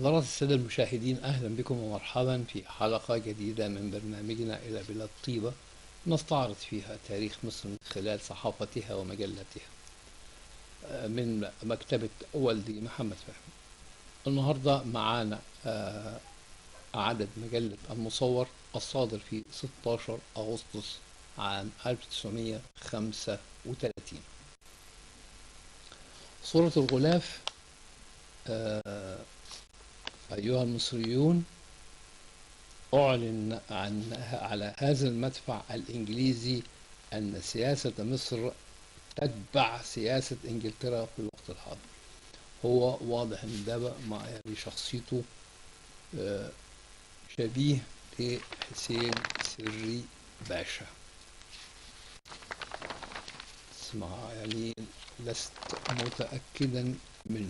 حضرات السادة المشاهدين، أهلا بكم ومرحبا في حلقة جديدة من برنامجنا إلى بلاد طيبة، نستعرض فيها تاريخ مصر من خلال صحافتها ومجلاتها من مكتبة والدي محمد فهمي. النهاردة معانا عدد مجلة المصور الصادر في 16 أغسطس عام 1935. صورة الغلاف: أيها المصريون، أعلن على هذا المدفع الإنجليزي أن سياسة مصر تتبع سياسة إنجلترا في الوقت الحاضر. هو واضح إن ده يعني شخصيته شبيه لحسين سري باشا. اسمع، يعني لست متأكدا منه،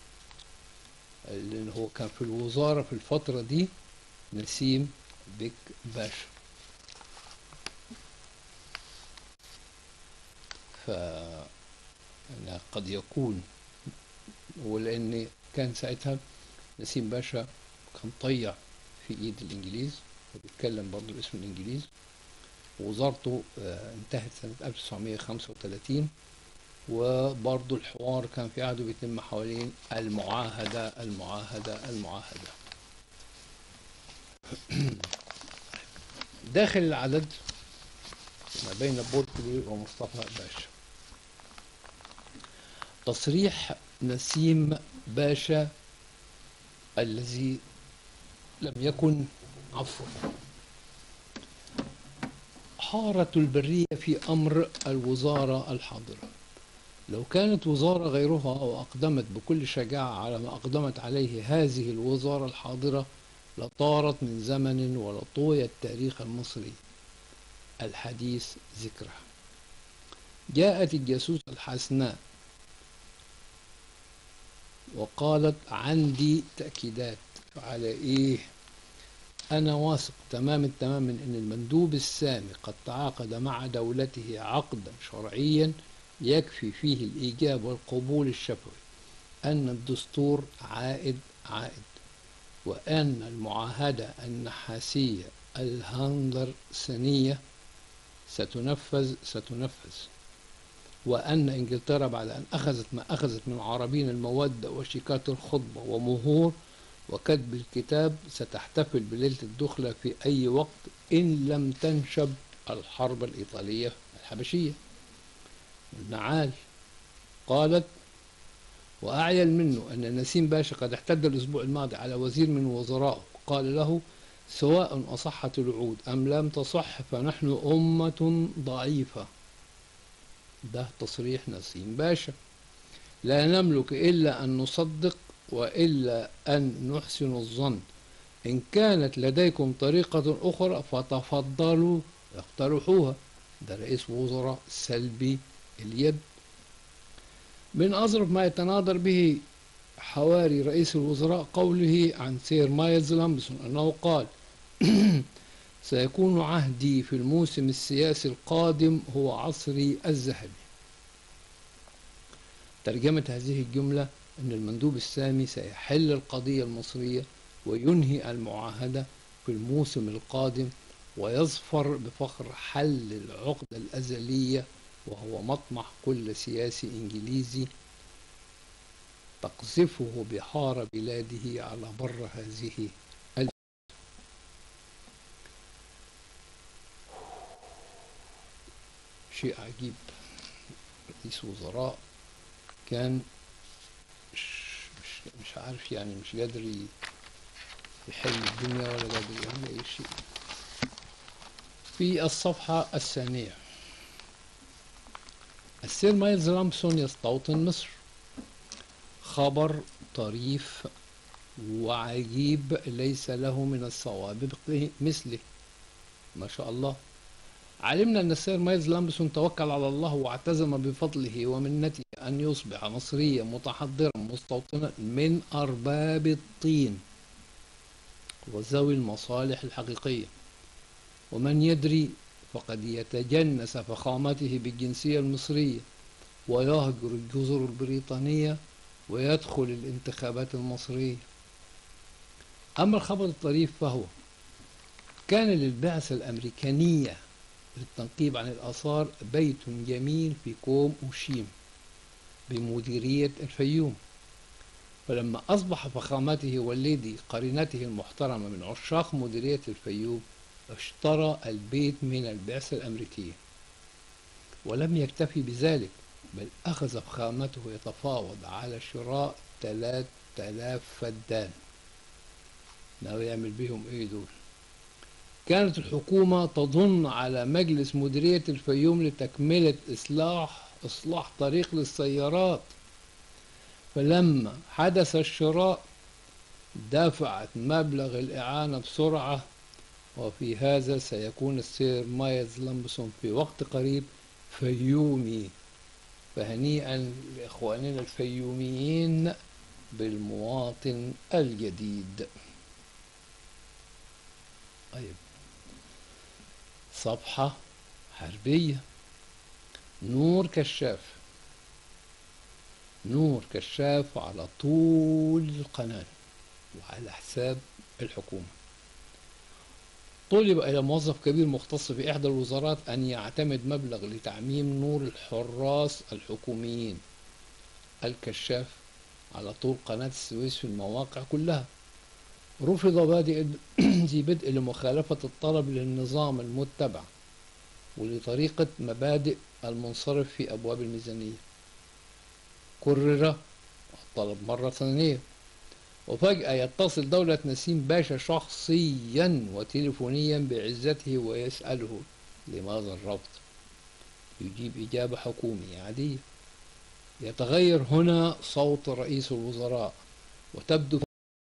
لأن هو كان في الوزارة في الفترة دي نسيم بك باشا. قد يكون، ولأن كان ساعتها نسيم باشا كان طيع في إيد الإنجليز وبيتكلم برضه باسم الإنجليز، ووزارته انتهت سنة 1935، وبرضه الحوار كان في عهده بيتم حوالين المعاهدة. داخل العدد ما بين بوركلي ومصطفى باشا تصريح نسيم باشا الذي لم يكن حارة البرية في أمر الوزارة الحاضرة. لو كانت وزارة غيرها وأقدمت بكل شجاعة على ما أقدمت عليه هذه الوزارة الحاضرة لطارت من زمن ولطوي التاريخ المصري الحديث ذكرها. جاءت الجاسوسة الحسناء وقالت: عندي تأكيدات على إيه؟ أنا واثق تمام التمام من أن المندوب السامي قد تعاقد مع دولته عقدا شرعيا يكفي فيه الإيجاب والقبول الشفوي أن الدستور عائد، وأن المعاهدة النحاسية الهندرسونية ستنفذ، وأن إنجلترا بعد أن أخذت ما أخذت من عربين المودة وشيكات الخطبة ومهور وكتب الكتاب ستحتفل بليلة الدخلة في أي وقت إن لم تنشب الحرب الإيطالية الحبشية. النعال قالت: وأعيل منه أن نسيم باشا قد احتج الأسبوع الماضي على وزير من وزرائه وقال له: سواء أصحت الوعود أم لم تصح فنحن أمة ضعيفة. ده تصريح نسيم باشا. لا نملك إلا أن نصدق وإلا أن نحسن الظن. إن كانت لديكم طريقة أخرى فتفضلوا اقترحوها. ده رئيس وزراء سلبي اليد. من أظرف ما يتناظر به حواري رئيس الوزراء قوله عن سير مايلز لامبسون أنه قال: سيكون عهدي في الموسم السياسي القادم هو عصري الذهبي. ترجمة هذه الجملة أن المندوب السامي سيحل القضية المصرية وينهي المعاهدة في الموسم القادم ويظفر بفخر حل العقدة الأزلية، وهو مطمح كل سياسي إنجليزي تقذفه بحار بلاده على بر هذه شيء عجيب. رئيس وزراء كان مش عارف، يعني مش قادر يحل الدنيا ولا قادر يعمل أي شيء. في الصفحة الثانية: السير مايلز لامبسون يستوطن مصر. خبر طريف وعجيب ليس له من الصواب مثله. ما شاء الله. علمنا أن السير مايلز لامبسون توكل على الله واعتزم بفضله ومنته أن يصبح مصريا متحضرا مستوطنا من أرباب الطين وذوي المصالح الحقيقية. ومن يدري فقد يتجنس فخامته بالجنسية المصرية ويهجر الجزر البريطانية ويدخل الانتخابات المصرية. أما الخبر الطريف فهو: كان للبعثة الأمريكانية للتنقيب عن الآثار بيت جميل في كوم أوشيم بمديرية الفيوم، فلما أصبح فخامته والدي قرينته المحترمة من عشاق مديرية الفيوم اشترى البيت من البعثة الأمريكية، ولم يكتفي بذلك بل أخذ فخامته يتفاوض على شراء 3000 فدان. ناوي يعمل بيهم ايه دول؟ كانت الحكومة تظن على مجلس مديرية الفيوم لتكملة إصلاح طريق للسيارات، فلما حدث الشراء دفعت مبلغ الإعانة بسرعة، وفي هذا سيكون السير مايلز لامبسون في وقت قريب فيومي. فهنيئا لإخواننا الفيوميين بالمواطن الجديد. طيب، صفحة حربية. نور كشاف. نور كشاف على طول القناة وعلى حساب الحكومة. طلب إلى موظف كبير مختص في إحدى الوزارات أن يعتمد مبلغ لتعميم نور الحراس الحكوميين الكشاف على طول قناة السويس في المواقع كلها. رفض ذي بدء لمخالفة الطلب للنظام المتبع ولطريقة مبادئ المنصرف في أبواب الميزانية. كرر الطلب مرة ثانية، وفجأة يتصل دولة نسيم باشا شخصيا وتليفونيا بعزته ويسأله لماذا الرفض؟ يجيب إجابة حكومية عادية. يتغير هنا صوت رئيس الوزراء وتبدو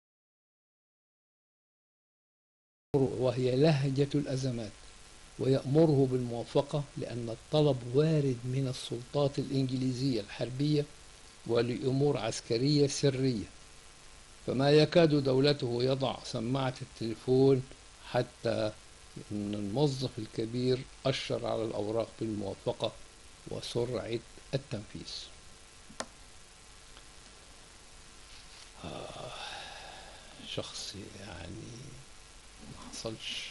وهي لهجة الأزمات، ويأمره بالموافقة لأن الطلب وارد من السلطات الإنجليزية الحربية ولأمور عسكرية سرية، فما يكاد دولته يضع سماعة التليفون حتى أن الموظف الكبير أشر على الأوراق بالموافقة وسرعة التنفيذ. شخص يعني ما حصلش.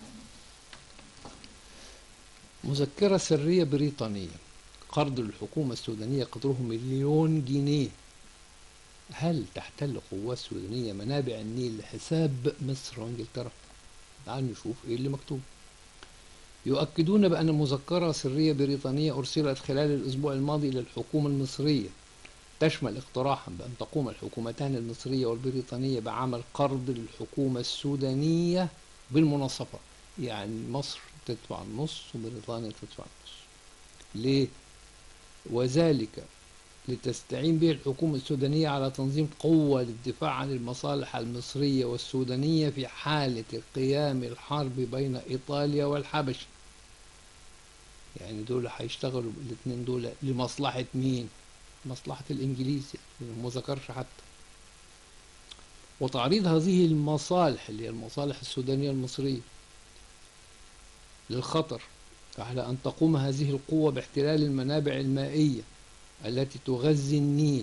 مذكرة سرية بريطانية، قرض للحكومة السودانية قدره 1,000,000 جنيه. هل تحتل قوات سودانية منابع النيل لحساب مصر وانجلترا؟ تعالوا نشوف ايه اللي مكتوب. يؤكدون بأن مذكرة سرية بريطانية أرسلت خلال الأسبوع الماضي إلى الحكومة المصرية تشمل اقتراحا بأن تقوم الحكومتان المصرية والبريطانية بعمل قرض للحكومة السودانية بالمناصفة، يعني مصر تدفع النص وبريطانيا تدفع النص. ليه؟ وذلك لتستعين به الحكومة السودانية على تنظيم قوة للدفاع عن المصالح المصرية والسودانية في حالة قيام الحرب بين إيطاليا والحبشة. يعني دول هيشتغلوا الاثنين دول لمصلحة مين؟ مصلحة الإنجليز، يعني ما ذكرش حتى. وتعريض هذه المصالح اللي هي المصالح السودانية المصرية للخطر على أن تقوم هذه القوة باحتلال المنابع المائية التي تغذي النيل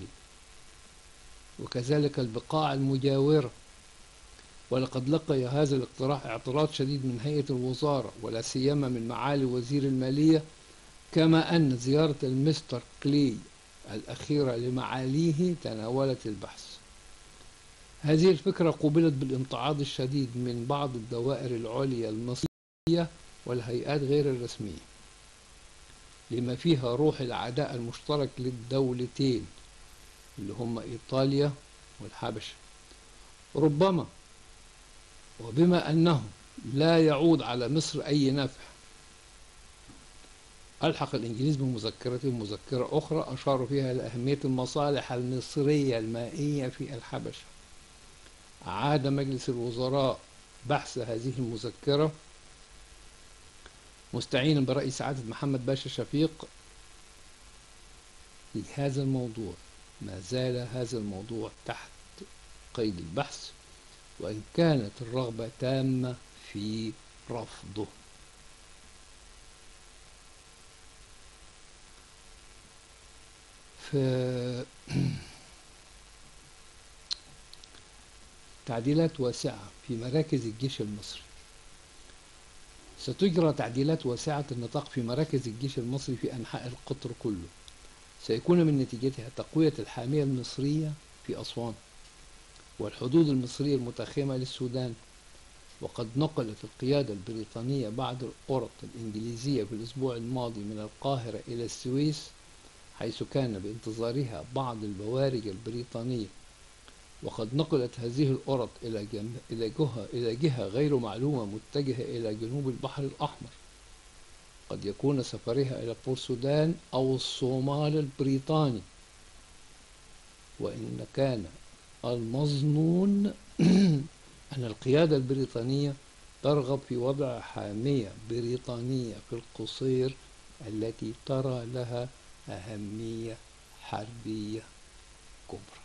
وكذلك البقاع المجاورة. ولقد لقي هذا الاقتراح اعتراض شديد من هيئة الوزارة ولا سيما من معالي وزير المالية، كما أن زيارة المستر كلي الأخيرة لمعاليه تناولت البحث. هذه الفكرة قوبلت بالامتعاض الشديد من بعض الدوائر العليا المصرية والهيئات غير الرسمية، لما فيها روح العداء المشترك للدولتين اللي هم إيطاليا والحبشة. ربما وبما أنه لا يعود على مصر أي نفع، ألحق الإنجليز بمذكرتهم مذكرة أخرى أشاروا فيها لأهمية المصالح المصرية المائية في الحبشة. أعاد مجلس الوزراء بحث هذه المذكرة مستعينا برأي سعادة محمد باشا شفيق في هذا الموضوع. ما زال هذا الموضوع تحت قيد البحث، وإن كانت الرغبة تامة في رفضه. تعديلات واسعة في مراكز الجيش المصري. ستجرى تعديلات واسعة النطاق في مراكز الجيش المصري في أنحاء القطر كله. سيكون من نتيجتها تقوية الحامية المصرية في أسوان والحدود المصرية المتخمة للسودان. وقد نقلت القيادة البريطانية بعض الأرط الإنجليزية في الأسبوع الماضي من القاهرة إلى السويس، حيث كان بانتظارها بعض البوارج البريطانية. وقد نقلت هذه الأرط إلى جهة غير معلومة متجهة إلى جنوب البحر الأحمر، قد يكون سفرها إلى بورسودان أو الصومال البريطاني. وإن كان المظنون أن القيادة البريطانية ترغب في وضع حامية بريطانية في القصير التي ترى لها أهمية حربية كبرى.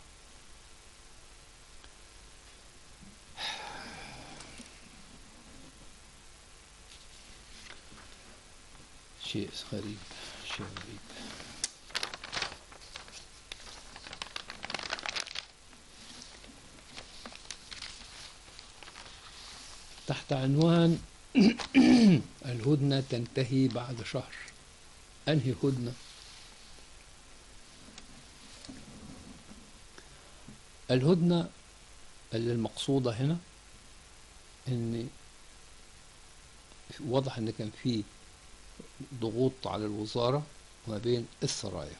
شيء غريب، شيء غريب. تحت عنوان الهدنة تنتهي بعد شهر. أنهي هدنة؟ الهدنة اللي المقصودة هنا إن واضح إن كان في ضغوط على الوزارة ما بين السرايا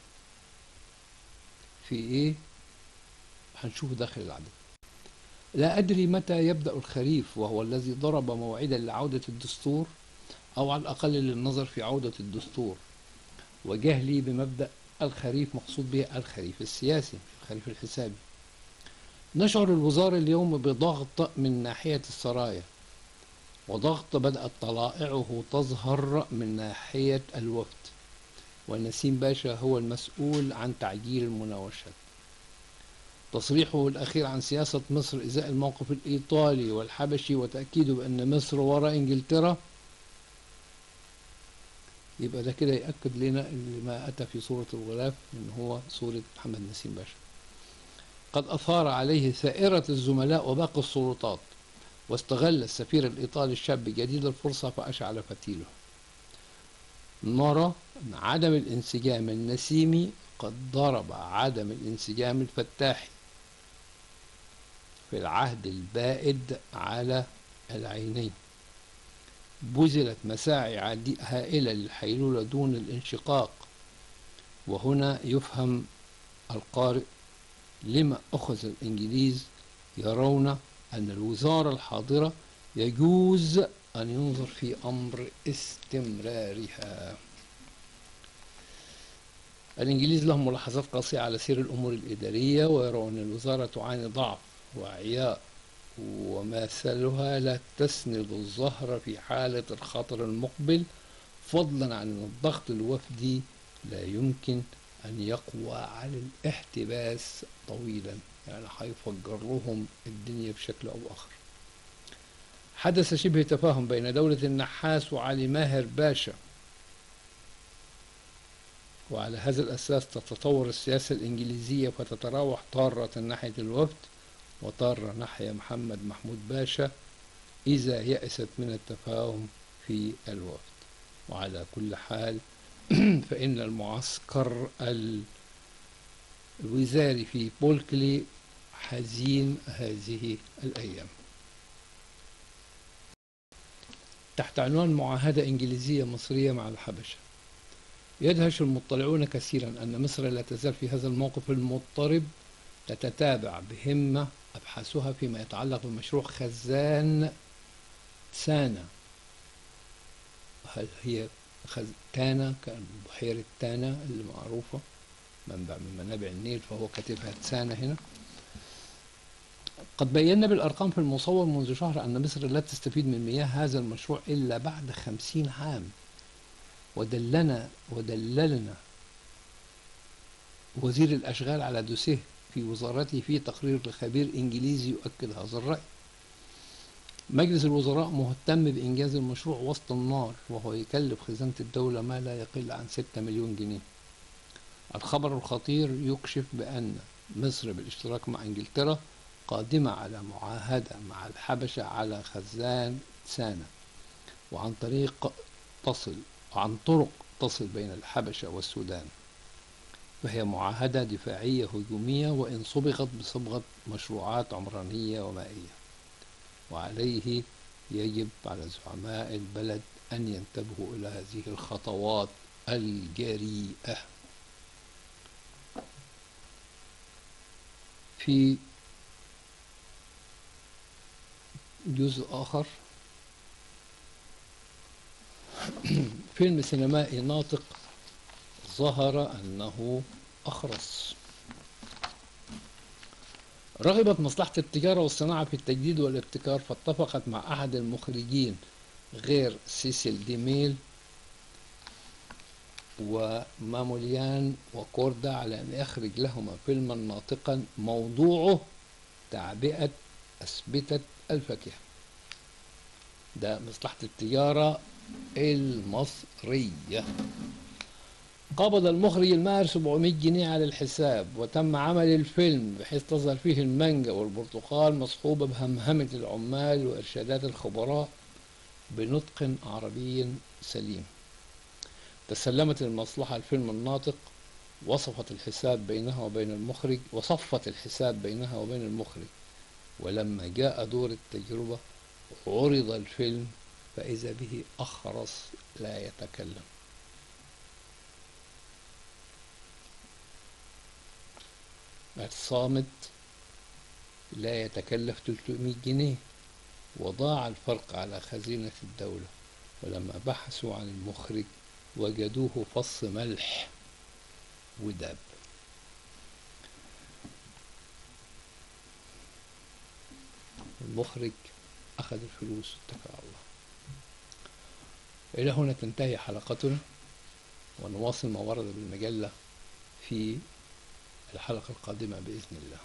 في إيه؟ هنشوف داخل العدد. لا أدري متى يبدأ الخريف، وهو الذي ضرب موعدا لعودة الدستور، أو على الأقل للنظر في عودة الدستور. وجهلي بمبدأ الخريف مقصود به الخريف السياسي، الخريف الحسابي. نشعر الوزارة اليوم بضغط من ناحية السرايا، وضغط بدأت طلائعه تظهر من ناحية الوفد، ونسيم باشا هو المسؤول عن تعجيل المناوشات. تصريحه الأخير عن سياسة مصر إزاء الموقف الإيطالي والحبشي وتأكيده بأن مصر وراء إنجلترا، يبقى ده كده يأكد لنا اللي ما أتى في صورة الغلاف إن هو صورة محمد نسيم باشا. قد أثار عليه ثائرة الزملاء وباقي السلطات، واستغل السفير الإيطالي الشاب جديد الفرصة فأشعل فتيله. نرى أن عدم الانسجام النسيمي قد ضرب عدم الانسجام الفتاحي في العهد البائد على العينين. بذلت مساعي هائلة للحيلولة دون الانشقاق. وهنا يفهم القارئ لما أخذ الإنجليز يرون أن الوزارة الحاضرة يجوز أن ينظر في أمر استمرارها. الإنجليز لهم ملاحظات قاسية على سير الأمور الإدارية، ويرون أن الوزارة تعاني ضعف وإعياء، ومثلها لا تسند الظهر في حالة الخطر المقبل، فضلا عن أن الضغط الوفدي لا يمكن أن يقوى على الاحتباس طويلا، يعني هيفجر لهم الدنيا بشكل أو آخر. حدث شبه تفاهم بين دولة النحاس وعلي ماهر باشا، وعلى هذا الأساس تتطور السياسة الإنجليزية، فتتراوح طارة ناحية الوفد وطارة ناحية محمد محمود باشا إذا يأست من التفاهم في الوفد. وعلى كل حال فإن المعسكر الوزاري في بولكلي حزين هذه الأيام. تحت عنوان معاهدة إنجليزية مصرية مع الحبشة. يدهش المطلعون كثيرا أن مصر لا تزال في هذا الموقف المضطرب، تتتابع بهمة أبحاثها فيما يتعلق بمشروع خزان تانا. هل هي تانا بحيرة تانا اللي معروفة منبع من منابع النيل، فهو كاتبها تسانا هنا. قد بينا بالأرقام في المصور منذ شهر أن مصر لا تستفيد من مياه هذا المشروع إلا بعد 50 عام. ودلنا وزير الأشغال على دوسيه في وزارته في تقرير لخبير إنجليزي يؤكد هذا الرأي. مجلس الوزراء مهتم بإنجاز المشروع وسط النار، وهو يكلف خزانة الدولة ما لا يقل عن 6 مليون جنيه. الخبر الخطير يكشف بأن مصر بالاشتراك مع إنجلترا قادمة على معاهدة مع الحبشة على خزان سانا، وعن طريق تصل وعن طرق تصل بين الحبشة والسودان، فهي معاهدة دفاعية هجومية وإن صبغت بصبغة مشروعات عمرانية ومائية. وعليه يجب على زعماء البلد أن ينتبهوا إلى هذه الخطوات الجريئة. في جزء آخر، فيلم سينمائي ناطق ظهر أنه أخرس. رغبت مصلحة التجارة والصناعة في التجديد والابتكار، فاتفقت مع أحد المخرجين غير سيسيل ديميل وماموليان وكوردا على أن يخرج لهما فيلما ناطقا موضوعه تعبئة أسبتة الفاكهة. ده مصلحة التجارة المصرية. قبض المخرج الماهر 700 جنيه على الحساب، وتم عمل الفيلم بحيث تظهر فيه المانجا والبرتقال مصحوبة بهمهمة العمال وإرشادات الخبراء بنطق عربي سليم. تسلمت المصلحة الفيلم الناطق، وصفت الحساب بينها وبين المخرج، ولما جاء دور التجربة عرض الفيلم فإذا به أخرس لا يتكلم. صامت لا يتكلف 300 جنيه، وضاع الفرق على خزينة الدولة. ولما بحثوا عن المخرج وجدوه فص ملح وداب. المخرج أخذ الفلوس واتكل على الله. إلى هنا تنتهي حلقتنا، ونواصل ما ورد بالمجلة في الحلقة القادمة بإذن الله.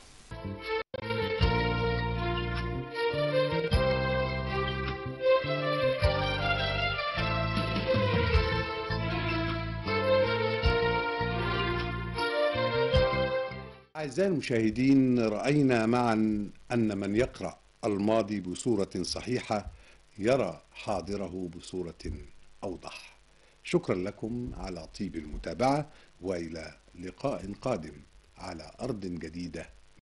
أعزائي المشاهدين، رأينا معا أن من يقرأ الماضي بصورة صحيحة يرى حاضره بصورة أوضح. شكرا لكم على طيب المتابعة، وإلى لقاء قادم على أرض جديدة